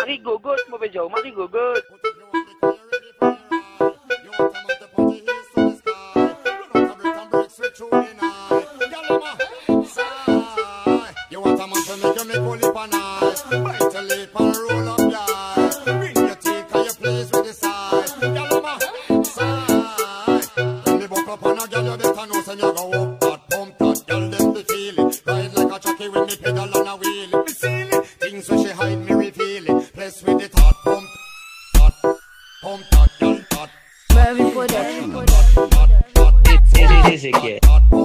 Marie Gogot, mauvais Joe, Marie Gogot. You want a man to make you make all lip and eyes, bite your lip and roll up your eyes. Bring your teeth and your place with the size. Girl, I'm a side. When me buck up on a girl, you better know say me a go up that pump that. Girl, them be feel it. Ride like a jockey when me pedal on a wheel. Me seal it. Things when she hide me reveal it. Bless with the thought pump that, girl, that. Mervin Production. It's easy, kid.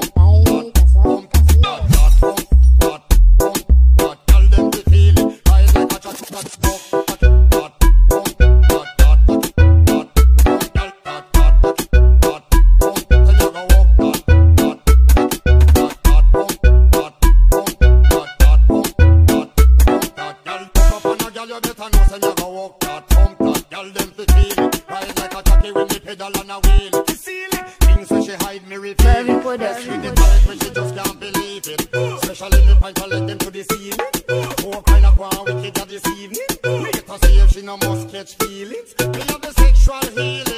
Mervin Production. She just can't believe it. Especially me point to let them to the scene. More kind of one wicked this evening. Wait to see if she no must catch feelings. Me have the sexual healing.